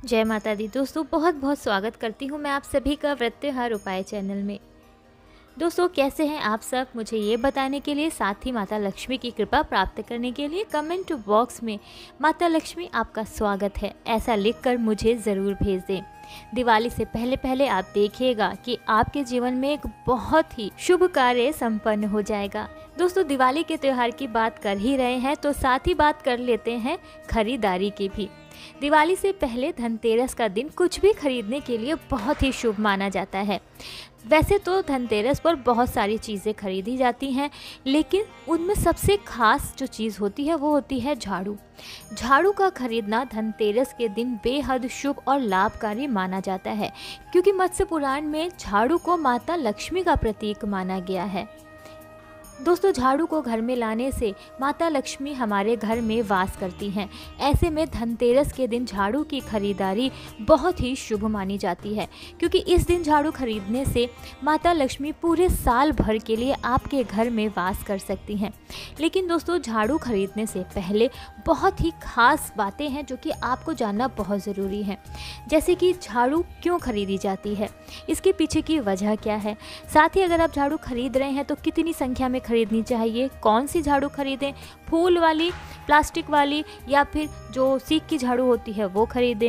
जय माता दी। दोस्तों बहुत बहुत स्वागत करती हूँ मैं आप सभी का व्रत त्योहार उपाय चैनल में। दोस्तों कैसे हैं आप सब, मुझे ये बताने के लिए, साथ ही माता लक्ष्मी की कृपा प्राप्त करने के लिए कमेंट बॉक्स में माता लक्ष्मी आपका स्वागत है ऐसा लिखकर मुझे ज़रूर भेज दें। दिवाली से पहले पहले आप देखिएगा कि आपके जीवन में एक बहुत ही शुभ कार्य संपन्न हो जाएगा। दोस्तों दिवाली के त्यौहार की बात कर ही रहे हैं तो साथ ही बात कर लेते हैं खरीदारी की भी। दिवाली से पहले धनतेरस का दिन कुछ भी खरीदने के लिए बहुत ही शुभ माना जाता है। वैसे तो धनतेरस पर बहुत सारी चीज़ें खरीदी जाती हैं, लेकिन उनमें सबसे खास जो चीज़ होती है वो होती है झाड़ू। झाड़ू का खरीदना धनतेरस के दिन बेहद शुभ और लाभकारी माना जाता है, क्योंकि मत्स्य पुराण में झाड़ू को माता लक्ष्मी का प्रतीक माना गया है। दोस्तों झाड़ू को घर में लाने से माता लक्ष्मी हमारे घर में वास करती हैं। ऐसे में धनतेरस के दिन झाड़ू की खरीदारी बहुत ही शुभ मानी जाती है, क्योंकि इस दिन झाड़ू खरीदने से माता लक्ष्मी पूरे साल भर के लिए आपके घर में वास कर सकती हैं। लेकिन दोस्तों झाड़ू खरीदने से पहले बहुत ही खास बातें हैं जो कि आपको जानना बहुत ज़रूरी है। जैसे कि झाड़ू क्यों खरीदी जाती है, इसके पीछे की वजह क्या है, साथ ही अगर आप झाड़ू खरीद रहे हैं तो कितनी संख्या में खरीदनी चाहिए, कौन सी झाड़ू खरीदें, फूल वाली, प्लास्टिक वाली या फिर जो सीक की झाड़ू होती है वो खरीदें।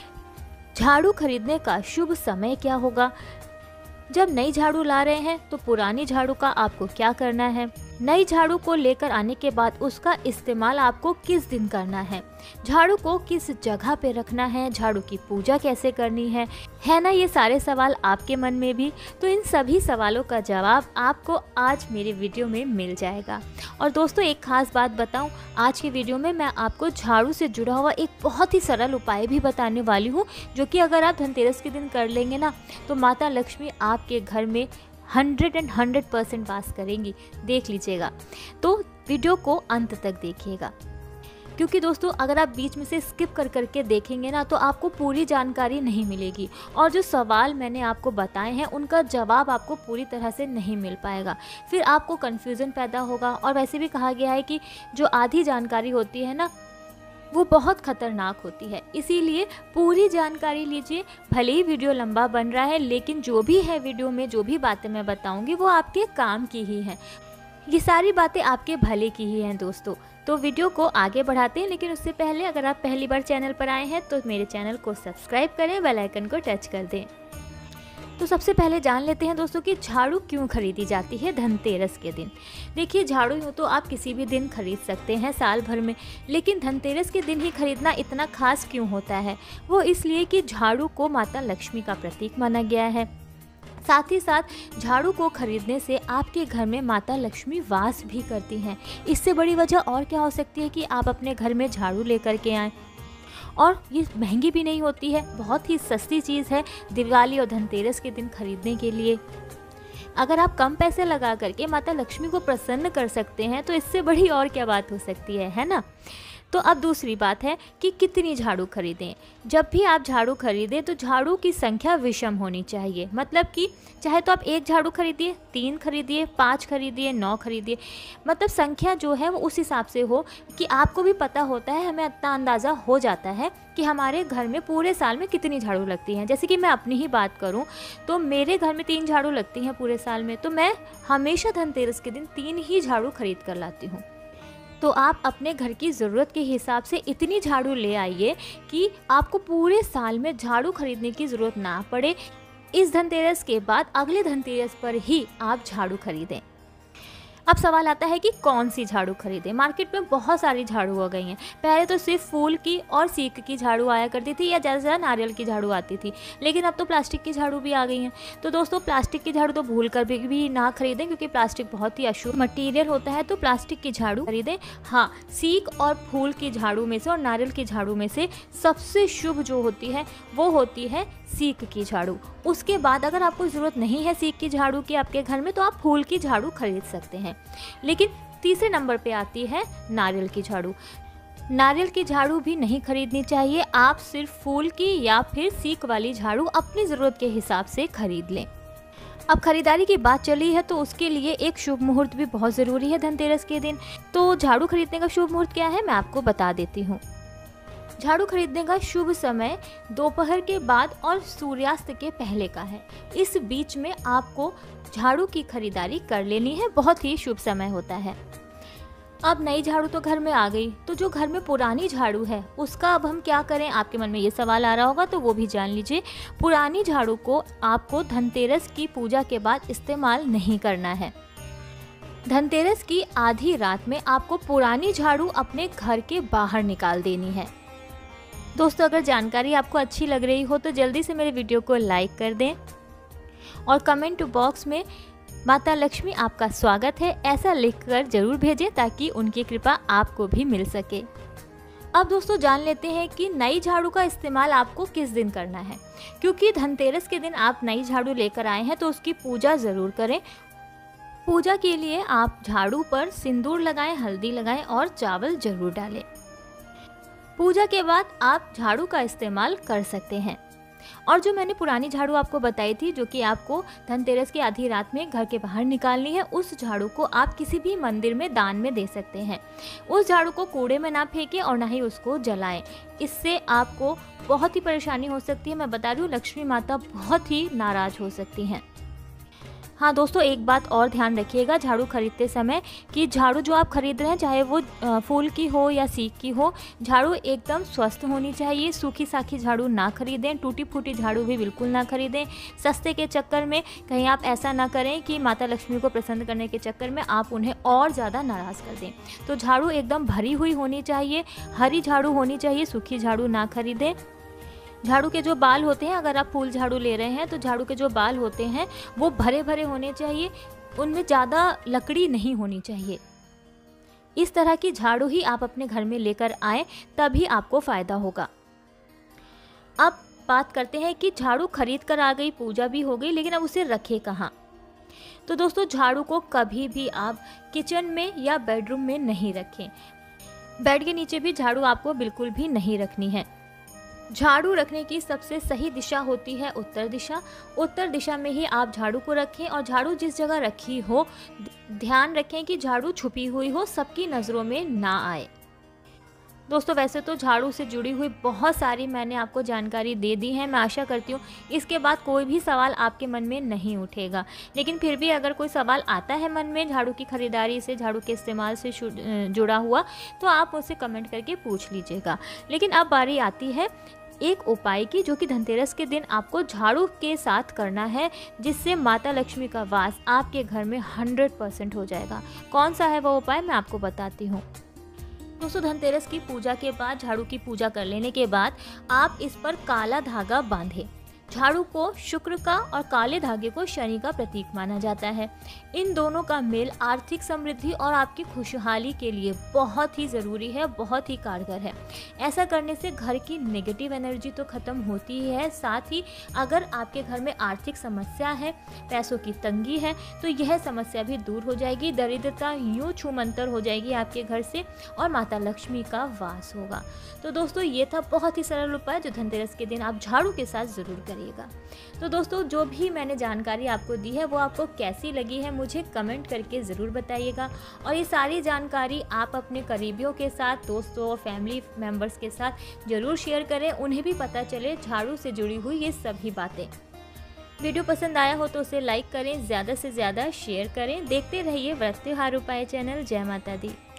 झाड़ू खरीदने का शुभ समय क्या होगा, जब नई झाड़ू ला रहे हैं तो पुरानी झाड़ू का आपको क्या करना है, नई झाड़ू को लेकर आने के बाद उसका इस्तेमाल आपको किस दिन करना है, झाड़ू को किस जगह पे रखना है, झाड़ू की पूजा कैसे करनी है ना, ये सारे सवाल आपके मन में भी। तो इन सभी सवालों का जवाब आपको आज मेरे वीडियो में मिल जाएगा। और दोस्तों एक खास बात बताऊं, आज के वीडियो में मैं आपको झाड़ू से जुड़ा हुआ एक बहुत ही सरल उपाय भी बताने वाली हूँ, जो कि अगर आप धनतेरस के दिन कर लेंगे ना तो माता लक्ष्मी आपके घर में 100% वास करेंगी। देख लीजिएगा, तो वीडियो को अंत तक देखिएगा, क्योंकि दोस्तों अगर आप बीच में से स्किप कर करके देखेंगे ना तो आपको पूरी जानकारी नहीं मिलेगी और जो सवाल मैंने आपको बताए हैं उनका जवाब आपको पूरी तरह से नहीं मिल पाएगा, फिर आपको कन्फ्यूज़न पैदा होगा। और वैसे भी कहा गया है कि जो आधी जानकारी होती है ना वो बहुत खतरनाक होती है, इसीलिए पूरी जानकारी लीजिए। भले ही वीडियो लंबा बन रहा है, लेकिन जो भी है वीडियो में जो भी बातें मैं बताऊंगी वो आपके काम की ही हैं। ये सारी बातें आपके भले की ही हैं दोस्तों। तो वीडियो को आगे बढ़ाते हैं, लेकिन उससे पहले अगर आप पहली बार चैनल पर आए हैं तो मेरे चैनल को सब्सक्राइब करें, बेल आइकन को टच कर दें। तो सबसे पहले जान लेते हैं दोस्तों कि झाड़ू क्यों खरीदी जाती है धनतेरस के दिन। देखिए झाड़ू यूँ तो आप किसी भी दिन खरीद सकते हैं साल भर में, लेकिन धनतेरस के दिन ही खरीदना इतना खास क्यों होता है, वो इसलिए कि झाड़ू को माता लक्ष्मी का प्रतीक माना गया है। साथ ही साथ झाड़ू को खरीदने से आपके घर में माता लक्ष्मी वास भी करती हैं। इससे बड़ी वजह और क्या हो सकती है कि आप अपने घर में झाड़ू लेकर के आएँ, और ये महंगी भी नहीं होती है, बहुत ही सस्ती चीज़ है दिवाली और धनतेरस के दिन खरीदने के लिए। अगर आप कम पैसे लगा करके माता लक्ष्मी को प्रसन्न कर सकते हैं तो इससे बड़ी और क्या बात हो सकती है ना। तो अब दूसरी बात है कि कितनी झाड़ू खरीदें। जब भी आप झाड़ू खरीदें तो झाड़ू की संख्या विषम होनी चाहिए, मतलब कि चाहे तो आप 1 झाड़ू खरीदिए, 3 खरीदिए, 5 खरीदिए, 9 खरीदिए, मतलब संख्या जो है वो उस हिसाब से हो कि आपको भी पता होता है, हमें इतना अंदाज़ा हो जाता है कि हमारे घर में पूरे साल में कितनी झाड़ू लगती हैं। जैसे कि मैं अपनी ही बात करूं तो मेरे घर में 3 झाड़ू लगती हैं पूरे साल में, तो मैं हमेशा धनतेरस के दिन 3 ही झाड़ू खरीद कर लाती हूँ। तो आप अपने घर की ज़रूरत के हिसाब से इतनी झाड़ू ले आइए कि आपको पूरे साल में झाड़ू खरीदने की ज़रूरत ना पड़े। इस धनतेरस के बाद अगले धनतेरस पर ही आप झाड़ू खरीदें। अब सवाल आता है कि कौन सी झाड़ू खरीदें। मार्केट में बहुत सारी झाड़ू हो गई हैं। पहले तो सिर्फ फूल की और सीक की झाड़ू आया करती थी या ज़्यादा से ज़्यादा नारियल की झाड़ू आती थी, लेकिन अब तो प्लास्टिक की झाड़ू भी आ गई हैं। तो दोस्तों प्लास्टिक की झाड़ू तो भूल कर भी ना खरीदें, क्योंकि प्लास्टिक बहुत ही अशुद्ध मटीरियल होता है, तो प्लास्टिक की झाड़ू खरीदें। हाँ, सीक और फूल की झाड़ू में से और नारियल की झाड़ू में से सबसे शुभ जो होती है वो होती है सीक की झाड़ू। उसके बाद अगर आपको ज़रूरत नहीं है सीक की झाड़ू की आपके घर में तो आप फूल की झाड़ू खरीद सकते हैं। लेकिन तीसरे नंबर पे आती है नारियल की झाड़ू। नारियल की झाड़ू भी नहीं खरीदनी चाहिए, आप सिर्फ फूल की या फिर सीक वाली झाड़ू अपनी ज़रूरत के हिसाब से खरीद लें। अब खरीदारी की बात चली है तो उसके लिए एक शुभ मुहूर्त भी बहुत ज़रूरी है धनतेरस के दिन। तो झाड़ू खरीदने का शुभ मुहूर्त क्या है मैं आपको बता देती हूँ। झाड़ू खरीदने का शुभ समय दोपहर के बाद और सूर्यास्त के पहले का है। इस बीच में आपको झाड़ू की खरीदारी कर लेनी है, बहुत ही शुभ समय होता है। अब नई झाड़ू तो घर में आ गई, तो जो घर में पुरानी झाड़ू है उसका अब हम क्या करें, आपके मन में ये सवाल आ रहा होगा, तो वो भी जान लीजिए। पुरानी झाड़ू को आपको धनतेरस की पूजा के बाद इस्तेमाल नहीं करना है। धनतेरस की आधी रात में आपको पुरानी झाड़ू अपने घर के बाहर निकाल देनी है। दोस्तों, अगर जानकारी आपको अच्छी लग रही हो तो जल्दी से मेरे वीडियो को लाइक कर दें और कमेंट बॉक्स में माता लक्ष्मी आपका स्वागत है ऐसा लिखकर जरूर भेजें, ताकि उनकी कृपा आपको भी मिल सके। अब दोस्तों जान लेते हैं कि नई झाड़ू का इस्तेमाल आपको किस दिन करना है। क्योंकि धनतेरस के दिन आप नई झाड़ू लेकर आए हैं तो उसकी पूजा ज़रूर करें। पूजा के लिए आप झाड़ू पर सिंदूर लगाएं, हल्दी लगाएं और चावल जरूर डालें। पूजा के बाद आप झाड़ू का इस्तेमाल कर सकते हैं। और जो मैंने पुरानी झाड़ू आपको बताई थी, जो कि आपको धनतेरस की आधी रात में घर के बाहर निकालनी है, उस झाड़ू को आप किसी भी मंदिर में दान में दे सकते हैं। उस झाड़ू को कूड़े में ना फेंकें और ना ही उसको जलाएं। इससे आपको बहुत ही परेशानी हो सकती है। मैं बता रही हूँ, लक्ष्मी माता बहुत ही नाराज हो सकती हैं। हाँ दोस्तों, एक बात और ध्यान रखिएगा झाड़ू खरीदते समय कि झाड़ू जो आप खरीद रहे हैं, चाहे वो फूल की हो या सीक की हो, झाड़ू एकदम स्वस्थ होनी चाहिए। सूखी साखी झाड़ू ना खरीदें, टूटी फूटी झाड़ू भी बिल्कुल ना खरीदें। सस्ते के चक्कर में कहीं आप ऐसा ना करें कि माता लक्ष्मी को प्रसन्न करने के चक्कर में आप उन्हें और ज़्यादा नाराज़ कर दें। तो झाड़ू एकदम भरी हुई होनी चाहिए, हरी झाड़ू होनी चाहिए, सूखी झाड़ू ना खरीदें। झाड़ू के जो बाल होते हैं, अगर आप फूल झाड़ू ले रहे हैं तो झाड़ू के जो बाल होते हैं वो भरे भरे होने चाहिए, उनमें ज़्यादा लकड़ी नहीं होनी चाहिए। इस तरह की झाड़ू ही आप अपने घर में लेकर आएँ, तभी आपको फ़ायदा होगा। अब बात करते हैं कि झाड़ू खरीद कर आ गई, पूजा भी हो गई, लेकिन अब उसे रखें कहाँ। तो दोस्तों, झाड़ू को कभी भी आप किचन में या बेडरूम में नहीं रखें। बेड के नीचे भी झाड़ू आपको बिल्कुल भी नहीं रखनी है। झाड़ू रखने की सबसे सही दिशा होती है उत्तर दिशा। उत्तर दिशा में ही आप झाड़ू को रखें और झाड़ू जिस जगह रखी हो ध्यान रखें कि झाड़ू छुपी हुई हो, सबकी नज़रों में ना आए। दोस्तों, वैसे तो झाड़ू से जुड़ी हुई बहुत सारी मैंने आपको जानकारी दे दी है। मैं आशा करती हूँ इसके बाद कोई भी सवाल आपके मन में नहीं उठेगा। लेकिन फिर भी अगर कोई सवाल आता है मन में झाड़ू की खरीदारी से, झाड़ू के इस्तेमाल से जुड़ा हुआ, तो आप मुझसे कमेंट करके पूछ लीजिएगा। लेकिन अब बारी आती है एक उपाय की, जो कि धनतेरस के दिन आपको झाड़ू के साथ करना है, जिससे माता लक्ष्मी का वास आपके घर में 100% हो जाएगा। कौन सा है वो उपाय, मैं आपको बताती हूँ। दोस्तों, धनतेरस की पूजा के बाद, झाड़ू की पूजा कर लेने के बाद आप इस पर काला धागा बांधें। झाड़ू को शुक्र का और काले धागे को शनि का प्रतीक माना जाता है। इन दोनों का मेल आर्थिक समृद्धि और आपकी खुशहाली के लिए बहुत ही ज़रूरी है, बहुत ही कारगर है। ऐसा करने से घर की नेगेटिव एनर्जी तो ख़त्म होती ही है, साथ ही अगर आपके घर में आर्थिक समस्या है, पैसों की तंगी है, तो यह समस्या भी दूर हो जाएगी। दरिद्रता यूँ छूमंतर हो जाएगी आपके घर से और माता लक्ष्मी का वास होगा। तो दोस्तों, ये था बहुत ही सरल उपाय जो धनतेरस के दिन आप झाड़ू के साथ ज़रूर करिएगा। तो दोस्तों, जो भी मैंने जानकारी आपको दी है वो आपको कैसी लगी है मुझे कमेंट करके ज़रूर बताइएगा। और ये सारी जानकारी आप अपने करीबियों के साथ, दोस्तों और फैमिली मेम्बर्स के साथ ज़रूर शेयर करें, उन्हें भी पता चले झाड़ू से जुड़ी हुई ये सभी बातें। वीडियो पसंद आया हो तो उसे लाइक करें, ज़्यादा से ज़्यादा शेयर करें। देखते रहिए व्रत त्योहार उपाय चैनल। जय माता दी।